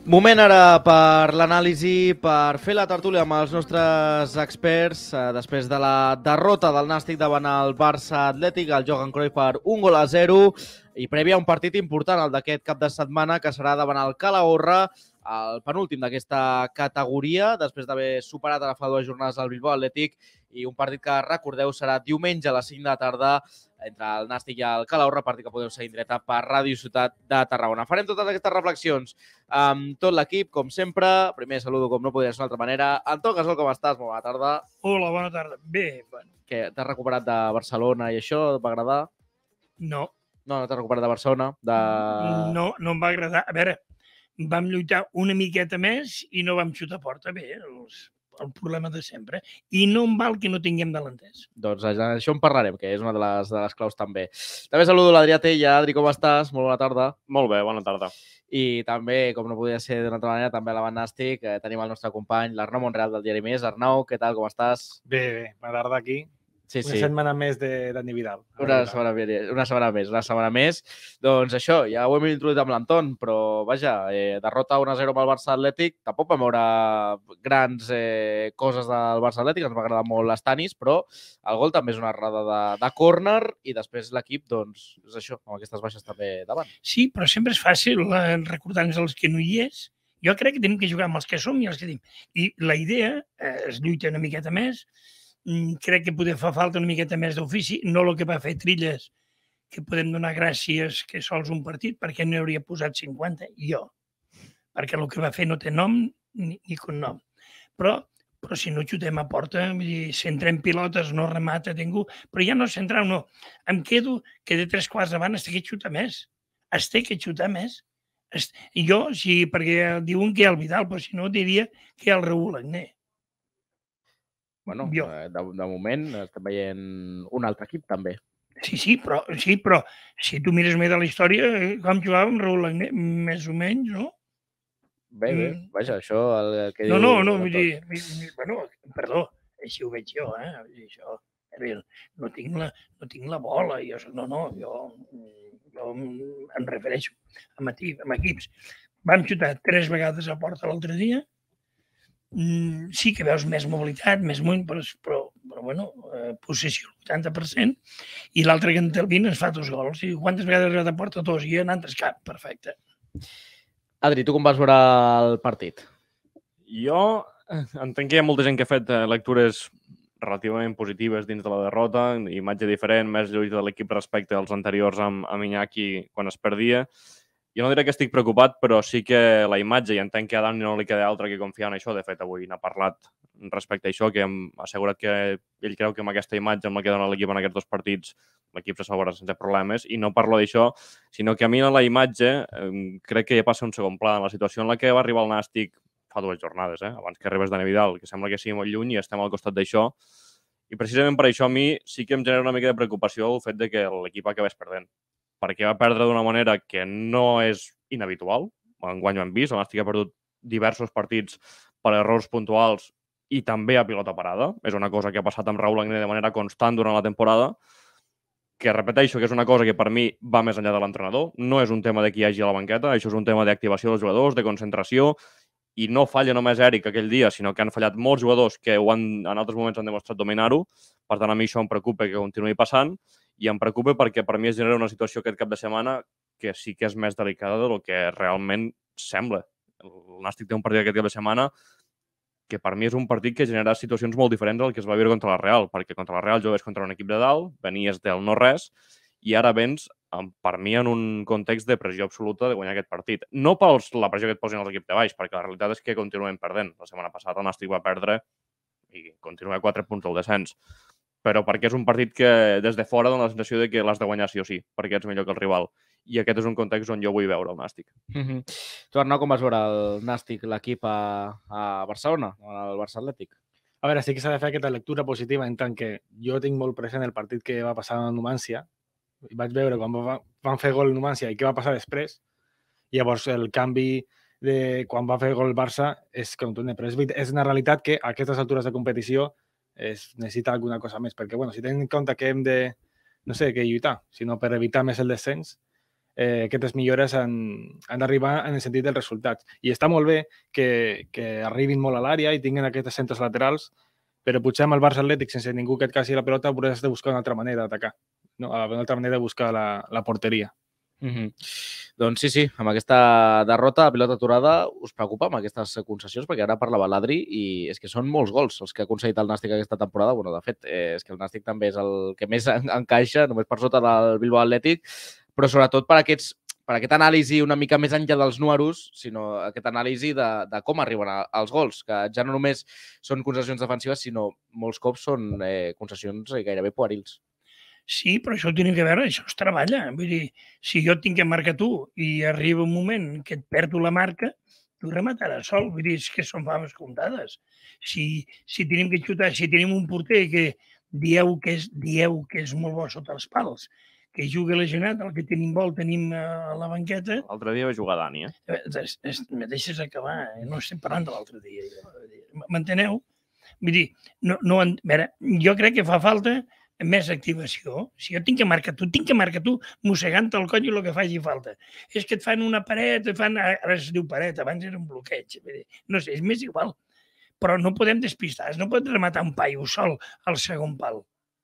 Moment ara per l'anàlisi, per fer la tertúlia amb els nostres experts després de la derrota del Nàstic davant el Barça Atlètic, el Johan Cruyff per 1-0 i prèvia un partit important, el d'aquest cap de setmana, que serà davant el Calahorra, el penúltim d'aquesta categoria, després d'haver superat ara fa 2 jornades el Bilbao Atlètic, i un partit que, recordeu, serà diumenge a les 5 de la tarda entre el Nàstic i el Calahorra, partit que podeu seguir en directe per Ràdio Ciutat de Tarragona. Farem totes aquestes reflexions amb tot l'equip, com sempre. Primer saludo, com no podria ser d'una altra manera. Antó Gasol, com estàs? Molt bona tarda. Hola, bona tarda. Bé, bueno. Què, t'has recuperat de Barcelona i això? Et va agradar? No. No t'has recuperat de Barcelona? No em va agradar. A veure, vam lluitar una miqueta més i no vam xutar a porta. Bé, el problema de sempre. I no em val que no tinguem delanters. Doncs això en parlarem, que és una de les claus també. També saludo l'Adrià Tella. Adri, com estàs? Molt bona tarda. Molt bé, bona tarda. I també, com no podia ser d'una altra manera, també a la banda Nàstic tenim el nostre company, l'Arnau Monreal del Diari Més. Arnau, què tal, com estàs? Bé, bona tarda aquí. Sí, una setmana més de Dani Vidal. Una setmana més. Doncs això, ja ho hem introduït amb l'Anton, però vaja, derrota 1-0 amb el Barça Atlètic. Tampoc vam veure grans coses del Barça Atlètic, ens va agradar molt les tanis, però el gol també és una errada de córner i després l'equip, doncs, és això, amb aquestes baixes també davant. Sí, però sempre és fàcil recordar-nos els que no hi és. Jo crec que tenim que jugar amb els que som i els que tenim. I la idea es lluita una miqueta més. Crec que poder fa falta una miqueta més d'ofici, no el que va fer Trilles, que podem donar gràcies que sols un partit, perquè no hauria posat 50, jo. Perquè el que va fer no té nom ni cognom. Però si no xutem a porta, si entrem pilotes, no remata ningú, però ja no centrar, no. Em quedo que de 3 quarts davant es té que xutar més. Es té que xutar més. I jo, sí, perquè diuen que hi ha el Vidal, però si no diria que hi ha el Raúl Agné. Bueno, de moment estem veient un altre equip, també. Sí, però si tu mires més de la història, com jugava amb Raúl Agné, més o menys, no? Bé, vaja, això el que diu... No, vull dir, bueno, perdó, així ho veig jo, això, no tinc la bola, jo em refereixo a equips. Vam xutar 3 vegades a porta l'altre dia. Sí que veus més mobilitat, més munt, però bueno, possessió el 80%, i l'altre que en té el 20 ens fa 2 gols. I quantes vegades ha arribat a porta? 2, i en altres cap. Perfecte. Adri, tu com vas veure el partit? Jo entenc que hi ha molta gent que ha fet lectures relativament positives dins de la derrota, imatge diferent, més lluita de l'equip respecte als anteriors amb Iñaki quan es perdia. Jo no diré que estic preocupat, però sí que la imatge, i entenc que a Dani no li queda altra que confiar en això. De fet, avui n'ha parlat respecte a això, que hem assegurat que ell creu que amb aquesta imatge, amb la que dona l'equip en aquests 2 partits, l'equip se salvarà sense problemes. I no parlo d'això, sinó que a mi la imatge crec que ja passa un segon pla. En la situació en la que va arribar el Nàstic fa 2 jornades, abans que arribés Dani Vidal, que sembla que sigui molt lluny i estem al costat d'això. I precisament per això a mi sí que em genera una mica de preocupació el fet de que l'equip acabés perdent, perquè va perdre d'una manera que no és inhabitual. Enguany ho hem vist, el Nàstic ha perdut diversos partits per errors puntuals i també a pilota parada. És una cosa que ha passat amb Raúl Agné de manera constant durant la temporada, que repeteixo que és una cosa que per mi va més enllà de l'entrenador. No és un tema de qui hi hagi a la banqueta, això és un tema d'activació dels jugadors, de concentració, i no falla només Eric aquell dia, sinó que han fallat molts jugadors que en altres moments han demostrat dominar-ho. Per tant, a mi això em preocupa que continuï passant, i em preocupa perquè per mi es genera una situació aquest cap de setmana que sí que és més delicada del que realment sembla. El Nàstic té un partit aquest cap de setmana que per mi és un partit que genera situacions molt diferents del que es va viure contra la Real, perquè contra la Real jugues contra un equip de dalt, venies del no-res, i ara vens, per mi, en un context de pressió absoluta de guanyar aquest partit. No per la pressió que et posin els equips de baix, perquè la realitat és que continuem perdent. La setmana passada el Nàstic va perdre i continua a 4 punts del descens. Però perquè és un partit que des de fora dona la sensació de que l'has de guanyar sí o sí, perquè ets millor que el rival. I aquest és un context on jo vull veure el Nàstic. Tu, Arnau, com vas veure el Nàstic, l'equip a Barcelona, el Barça Atlètic? A veure, sí que s'ha de fer aquesta lectura positiva, en tant que jo tinc molt present el partit que va passar a Numància, i vaig veure quan van fer gol Numància i què va passar després. Llavors, el canvi de quan va fer gol el Barça és contundent, però és una realitat que a aquestes altures de competició es necessita alguna cosa més, perquè, bueno, si tenim en compte que hem de, no sé, que lluitar, sinó per evitar més el descens, aquestes millores han d'arribar en el sentit dels resultats. I està molt bé que arribin molt a l'àrea i tinguin aquests centres laterals, però potser amb el Barça Atlètic, sense ningú que et caci la pelota, hauràs de buscar una altra manera d'atacar, no? Una altra manera de buscar la porteria. Doncs sí, amb aquesta derrota a pilota aturada us preocupa amb aquestes concessions, perquè ara parlava l'Adri i és que són molts gols els que ha aconseguit el Nàstic aquesta temporada. Bueno, de fet, és que el Nàstic també és el que més encaixa, només per sota del Bilbao Atlètic, però sobretot per aquest anàlisi una mica més enllà dels números, sinó aquest anàlisi de com arriben els gols, que ja no només són concessions defensives, sinó molts cops són concessions gairebé puerils. Sí, però això ho tenim que veure, això es treballa. Vull dir, si jo tinc que marcar tu i arriba un moment que et perdo la marca, tu remataràs sol. Vull dir, és que són faves comptades. Si tenim que xutar, si tenim un porter que dieu que és molt bo sota els pals, que juga lesionat, el que tenim bo el tenim a la banqueta... L'altre dia va jugar Dani, Me deixes acabar, no estem parlant de l'altre dia. M'enteneu? Vull dir, a veure, jo crec que fa falta més activació. Si jo tinc que marcar tu mossegant el coll i el que faci falta. És que et fan una paret, ara es diu paret, abans era un bloqueig. No sé, és més igual. Però no podem despistar, no pots rematar un paio sol al segon pal.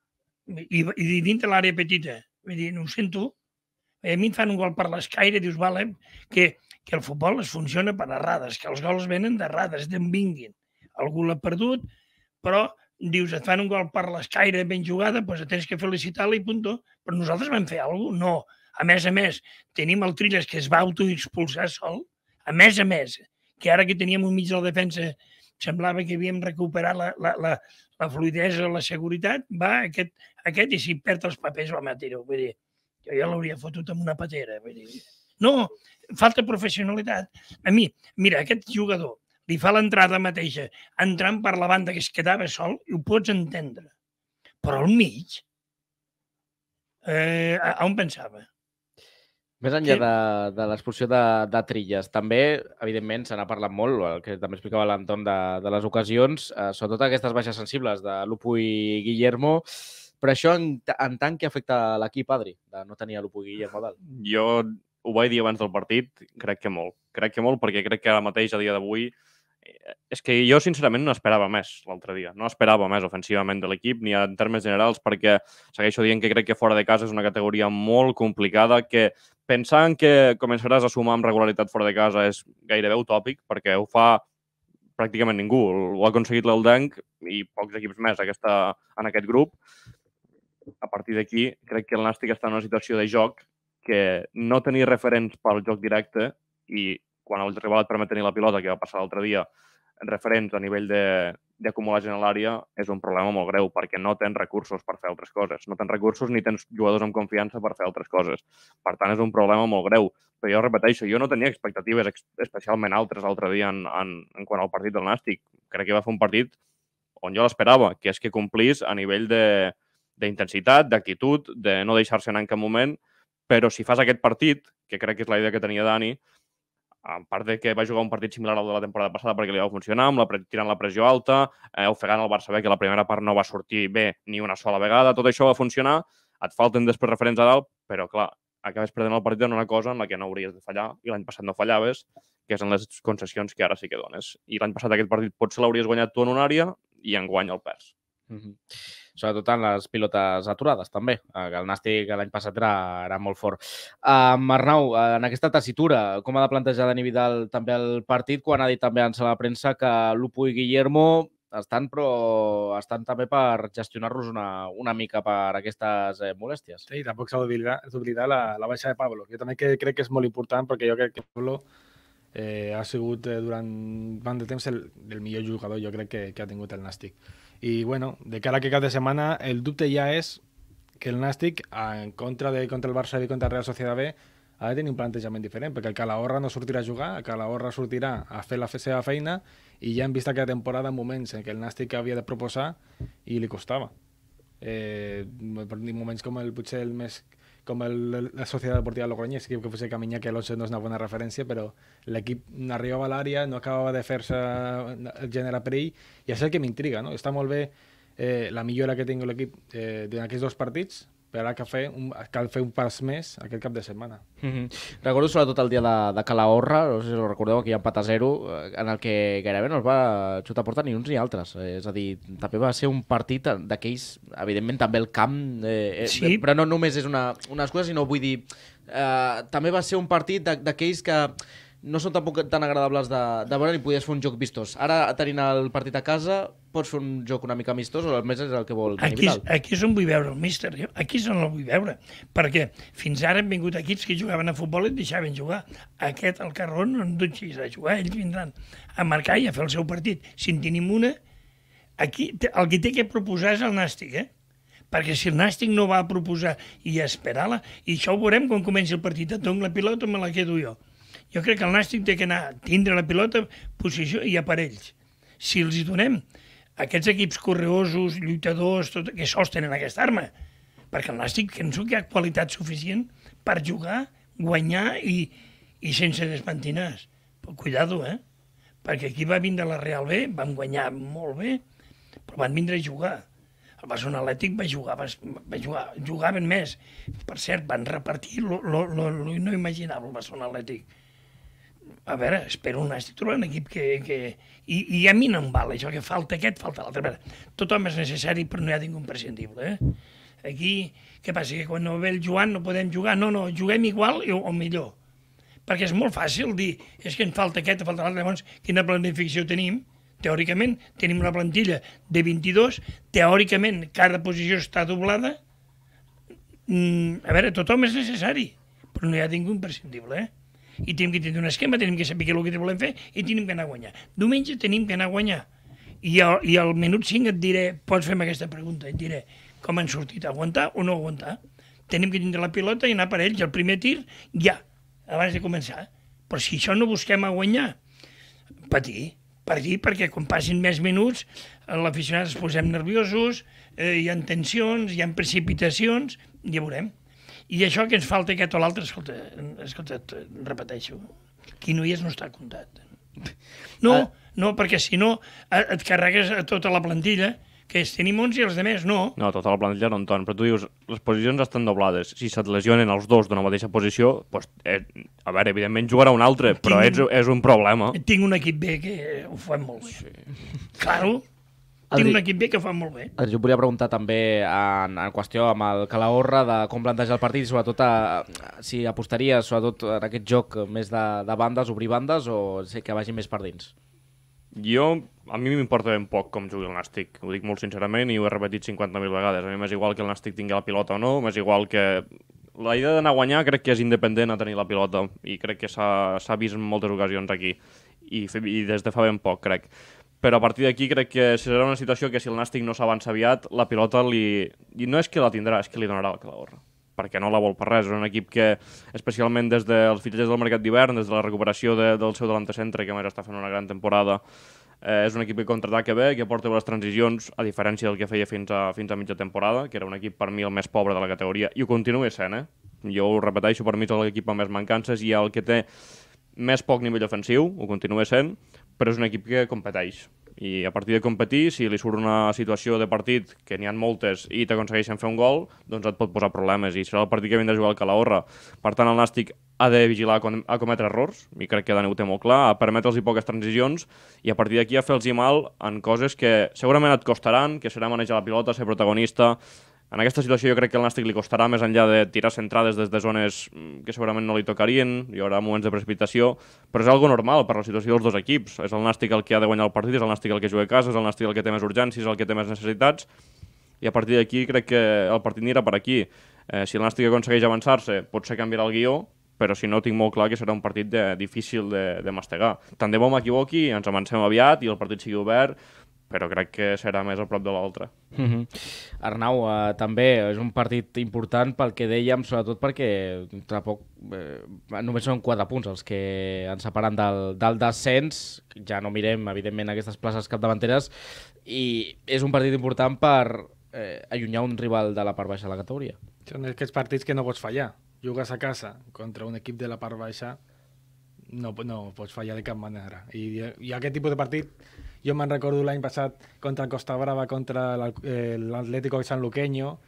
I dintre l'àrea petita. Vull dir, no ho sento. A mi em fan un gol per l'escaire, dius, vale, que el futbol es funciona per errades, que els gols venen d'errades, d'en vinguin. Algú l'ha perdut, però dius, et fan un gol per l'escaire ben jugada, doncs tens que felicitar-la i punt. Però nosaltres vam fer alguna cosa? No. A més, tenim el Trilles que es va autoexpulsar sol. A més, que ara que teníem un mig de la defensa semblava que havíem recuperat la fluidesa, la seguretat, va aquest i si perd els papers va matar-ho. Vull dir, jo ja l'hauria fotut amb una patera. Vull dir. No, falta professionalitat. A mi, mira, aquest jugador li fa l'entrada mateixa, entrant per la banda que es quedava sol, i ho pots entendre. Però al mig, on pensava? Més enllà de l'expulsió de Trilles, també, evidentment, se n'ha parlat molt, el que també explicava l'Anton de les ocasions, sobretot aquestes baixes sensibles de Lupu i Guillermo, però això en tant que afecta l'equip, Adri, de no tenir a Lupu i Guillermo dalt? Jo ho vaig dir abans del partit, crec que molt. Crec que molt perquè crec que ara mateix, a dia d'avui, és que jo, sincerament, no esperava més l'altre dia. No esperava més ofensivament de l'equip, ni en termes generals, perquè segueixo dient que crec que fora de casa és una categoria molt complicada, que pensant que començaràs a sumar amb regularitat fora de casa és gairebé utòpic, perquè ho fa pràcticament ningú. Ho ha aconseguit l'Eldenc i pocs equips més en aquest grup. A partir d'aquí, crec que el Nàstic està en una situació de joc que no tenir referents pel joc directe i quan el rival et permet tenir la pilota, que va passar l'altre dia, referents a nivell d'acumular gent a l'àrea, és un problema molt greu, perquè no tens recursos per fer altres coses. No tens recursos ni tens jugadors amb confiança per fer altres coses. Per tant, és un problema molt greu. Però jo repeteixo, jo no tenia expectatives especialment altres l'altre dia en quant al partit del Nàstic. Crec que va fer un partit on jo l'esperava, que és que complís a nivell d'intensitat, d'actitud, de no deixar-se anar en cap moment, però si fas aquest partit, que crec que és la idea que tenia Dani, a part de que va jugar un partit similar al de la temporada passada perquè li va funcionar, tirant la pressió alta, ofegant el Barça B, que la primera part no va sortir bé ni una sola vegada, tot això va funcionar, et falten després referents a dalt, però clar, acabes perdent el partit en una cosa en la que no hauries de fallar, i l'any passat no fallaves, que és en les concessions que ara sí que dones. I l'any passat aquest partit potser l'hauries guanyat tu en una àrea i enguany el perds. Sobretot en les pilotes aturades, també. El Nàstic l'any passat era molt fort. Arnau, en aquesta tessitura, com ha de plantejar Dani Vidal també el partit, quan ha dit també en sala de premsa que Lupu i Guillermo estan també per gestionar-los una mica per aquestes molèsties. Sí, tampoc s'ha d'oblidar la baixa de Pablo. Jo també crec que és molt important perquè jo crec que Pablo ha sigut durant tant de temps el millor jugador, jo crec que ha tingut el Nàstic. I bueno, de cara a aquest cap de setmana, el dubte ja és que el Nàstic, en contra el Barça B i contra el Real Sociedad B, ha de tenir un plantejament diferent, perquè el Calahorra no sortirà a jugar, el Calahorra sortirà a fer la seva feina i ja hem vist aquesta temporada moments en què el Nàstic havia de proposar i li costava. Moments potser el més com la Societat Deportiva Logroñés, que potser Caminyà que Alonso no és una bona referència, però l'equip arribava a l'àrea, no acabava de fer-se generar perill, i és el que m'intriga, no? Està molt bé la millora que tingui l'equip en aquests dos partits, però ara cal fer un pas més aquest cap de setmana. Recordo sobretot el dia de Calahorra, no sé si ho recordeu, aquí hi ha empat a 0, en el que gairebé no es va xutar a porta ni uns ni altres. És a dir, també va ser un partit d'aquells, evidentment també el camp, Sí. però no només és una excusa, sinó vull dir, també va ser un partit d'aquells que no són tampoc tan agradables de veure ni podies fer un joc vistós. Ara, tenint el partit a casa, pots fer un joc una mica amistós, o almenys és el que vol Dani Vidal. Aquí és on vull veure el míster. Aquí és on el vull veure. Perquè fins ara han vingut equips que jugaven a futbol i et deixaven jugar. Aquest, el Carrón, no en dutxis a jugar. Ells vindran a marcar i a fer el seu partit. Si en tenim una, aquí el que té que proposar és el Nàstic, Perquè si el Nàstic no va a proposar i a esperar-la, i això ho veurem quan comenci el partit, et dono la pilota o me la quedo jo. Jo crec que el Nàstic té que anar a tindre la pilota, posició i aparells. Si els hi donem aquests equips correosos, lluitadors, tot, que sols tenen aquesta arma, perquè el Nàstic penso que hi ha qualitat suficient per jugar, guanyar i sense despentinars. Però cuidado, perquè aquí va vindre la Real B, van guanyar molt bé, però van vindre a jugar. El Barcelona Atlètic jugaven més. Per cert, van repartir lo no imaginable, el Barcelona Atlètic. A veure, espero un Nàstic trobar un equip que... I a mi no em val això, que falta aquest, falta l'altre. A veure, tothom és necessari, però no hi ha ningú imprescindible. Aquí, què passa? Que quan no ve el Joan no podem jugar? No, juguem igual o millor. Perquè és molt fàcil dir, és que en falta aquest, falta l'altre. Llavors, quina planificació tenim? Teòricament, tenim una plantilla de 22, teòricament, cada posició està doblada. A veure, tothom és necessari, però no hi ha ningú imprescindible, I tenim que tenir un esquema, tenim que saber què és el que volem fer i tenim que anar a guanyar. Diumenge tenim que anar a guanyar. I al minut 5 et diré, pots fer-me aquesta pregunta, et diré com han sortit, aguantar o no aguantar. Tenim que tindre la pilota i anar per ells, el primer tir, ja, abans de començar. Però si això no busquem a guanyar, patir, perquè quan passin més minuts l'aficionat es posem nerviosos, hi ha tensions, hi ha precipitacions, ja veurem. I això que ens falta aquest o l'altre, escolta, repeteixo, qui no hi és no està comptat. No, perquè si no et carregues a tota la plantilla, que tenim 11 i els altres no. No, tota la plantilla no entén, però tu dius, les posicions estan doblades. Si se't lesionen els dos d'una mateixa posició, doncs, a veure, evidentment jugarà un altre, però és un problema. Tinc un equip B que ho fan molt bé. Sí. Claro, tinc un equip B que ho fan molt bé. Jo volia preguntar també en qüestió amb el Calahorra de com plantejar el partit i sobretot si apostaries sobretot en aquest joc més de bandes, obrir bandes o que vagi més per dins. A mi m'importa ben poc com jugui el Nàstic, ho dic molt sincerament i ho he repetit 50.000 vegades. A mi m'és igual que el Nàstic tingui la pilota o no, m'és igual que... La idea d'anar a guanyar crec que és independent a tenir la pilota i crec que s'ha vist en moltes ocasions aquí i des de fa ben poc, crec. Però a partir d'aquí crec que serà una situació que si el Nàstic no s'avança aviat, la pilota i no és que la tindrà, és que li donarà el Calahorra, perquè no la vol per res. És un equip que, especialment des dels fitxatges del mercat d'hivern, des de la recuperació del seu delanter-centre, que a més està fent una gran temporada, és un equip que contraataca bé, que porta les transicions, a diferència del que feia fins a mitja temporada, que era un equip per mi el més pobre de la categoria, i ho continua sent, Jo ho repeteixo, per mi és l'equip amb més mancances i el que té més poc nivell ofensiu, ho continua sent, però és un equip que competeix. I a partir de competir, si li surt una situació de partit, que n'hi ha moltes, i t'aconsegueixen fer un gol, doncs et pot posar problemes, i serà el partit que vindrà a jugar al Calahorra. Per tant, el Nàstic ha de vigilar a cometre errors, i crec que Dani ho té molt clar, a permetre'ls poques transicions, i a partir d'aquí a fer-los mal en coses que segurament et costaran, que serà manejar la pilota, ser protagonista. En aquesta situació jo crec que al Nàstic li costarà més enllà de tirar centrades des de zones que segurament no li tocarien, hi haurà moments de precipitació, però és algo normal per la situació dels dos equips. És el Nàstic el que ha de guanyar el partit, és el Nàstic el que juga a casa, és el Nàstic el que té més urgències, el que té més necessitats, i a partir d'aquí crec que el partit anirà per aquí. Si el Nàstic aconsegueix avançar-se, potser canviarà el guió, però si no tinc molt clar que serà un partit difícil de mastegar. Tant de bo m'equivoqui, ens avancem aviat i el partit sigui obert, però crec que serà més a prop de l'altre. Arnau, també és un partit important pel que dèiem, sobretot perquè només són 4 punts els que ens separen del descens. Ja no mirem, evidentment, aquestes places capdavanteres, i és un partit important per allunyar un rival de la part baixa de la categoria. Són aquests partits que no pots fallar. Jugues a casa contra un equip de la part baixa, no pots fallar de cap manera. I aquest tipus de partit, jo me'n recordo l'any passat contra el Costa Brava, contra l'Atlético de Sanluqueño,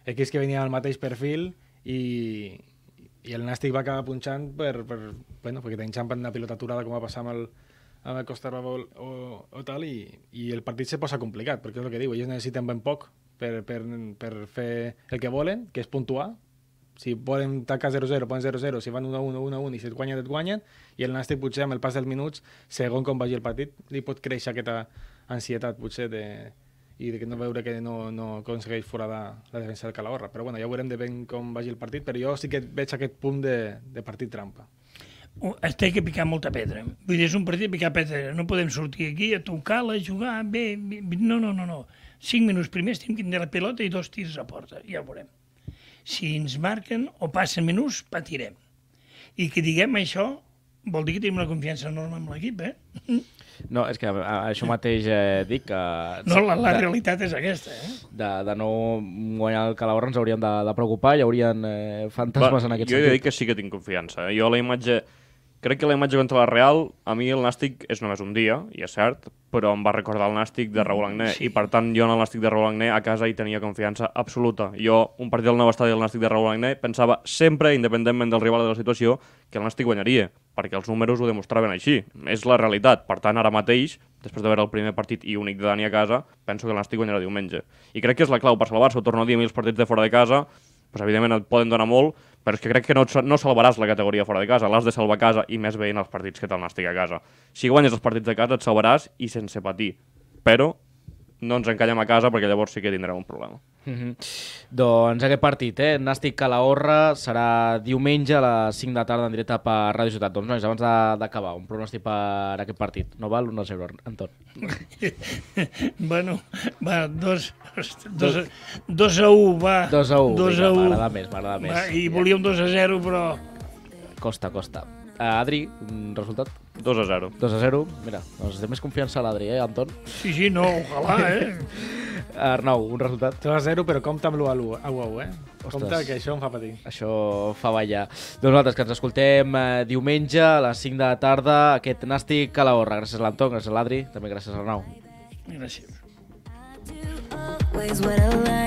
equips que venien al mateix perfil i el Nàstic va acabar punxant perquè tenien xampa en una pilota aturada com va passar amb el Costa Brava o tal, i el partit se posa complicat, perquè és el que diu, ells necessiten ben poc per fer el que volen, que és puntuar. Si volen tancar 0-0, poden 0-0, si van 1-1, 1-1 i si et guanyen, i el Nàstic potser amb el pas dels minuts, segon com vagi el partit, li pot créixer aquesta ansietat potser i de no veure que no aconsegueix foradar la defensa del Calahorra. Però bueno, ja veurem de ben com vagi el partit, però jo sí que veig aquest punt de partit trampa. Es té que picar molta pedra. Vull dir, és un partit de picar pedra. No podem sortir aquí a tocar-la, a jugar bé. No. 5 minuts primers tenim que tindre la pilota i 2 tirs a porta. Ja ho veurem. Si ens marquen o passen minuts, patirem. I que diguem això vol dir que tenim una confiança enorme amb l'equip, No, és que això mateix dic que... No, la realitat és aquesta, De no guanyar el Calahorra ens hauríem de preocupar, hi haurien fantasmes en aquest sentit. Jo he de dir que sí que tinc confiança. Jo crec que la imatge contra la Real, a mi el Nàstic és només un dia, i és cert, però em va recordar el Nàstic de Raúl Agné, i per tant jo en el Nàstic de Raúl Agné a casa hi tenia confiança absoluta. Jo, un partit del nou estadi del Nàstic de Raúl Agné, pensava sempre, independentment del rival de la situació, que el Nàstic guanyaria, perquè els números ho demostraven així. És la realitat. Per tant, ara mateix, després de veure el primer partit i únic de Dani a casa, penso que el Nàstic guanyarà diumenge. I crec que és la clau per salvar-se. Ho torno a dir, a mi els partits de fora de casa, doncs, evidentment et poden donar molt, però és que crec que no salvaràs la categoria fora de casa, l'has de salvar a casa i més veient els partits que té el Nàstic a casa. Si guanyes els partits de casa et salvaràs i sense patir, però no ens encallem a casa perquè llavors sí que tindrem un problema. Doncs aquest partit, Nàstic Calahorra, serà diumenge a les 5 de tarda en directe per Ràdio Ciutat. Doncs nois, abans d'acabar, un pronòstic per aquest partit. No val 1-0, Anton. Bueno, va, 2-1, va. 2-1, m'agrada més. I volíem 2-0, però... Costa. Adri, un resultat? 2-0. 2-0. Mira, doncs té més confiança a l'Adri, Anton? Sí, no, ojalà, Arnau, un resultat? 2-0, però compta amb l'1-1, Compta que això em fa patir. Això fa ballar. Doncs nosaltres que ens escoltem diumenge a les 5 de la tarda, aquest Nàstic Calahorra. Gràcies a l'Anton, gràcies a l'Adri, també gràcies a Arnau. Gràcies.